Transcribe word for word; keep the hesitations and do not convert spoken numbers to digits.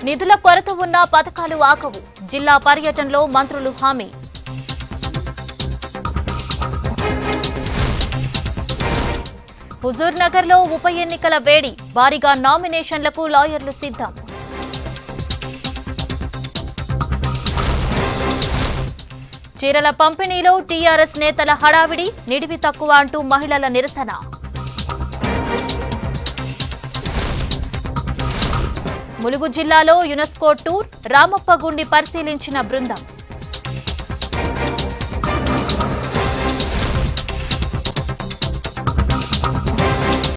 నిధుల కొరత ఉన్న పథకాలు ఆగవు. జిల్లా పర్యటనలో మంత్రులు హామీ. హుజూర్ నగర్ లో ఉప ఎన్నికల వేడి. భారీగా నామినేషన్లకు లాయర్లు సిద్ధం. చీరల పంపిణీలో టీఆర్ఎస్ నేతల హడావిడి. నిడివి తక్కువ అంటూ మహిళల నిరసన. ములుగు జిల్లాలో యునెస్కో టూర్. రామప్ప గుండి పరిశీలించిన బృందం.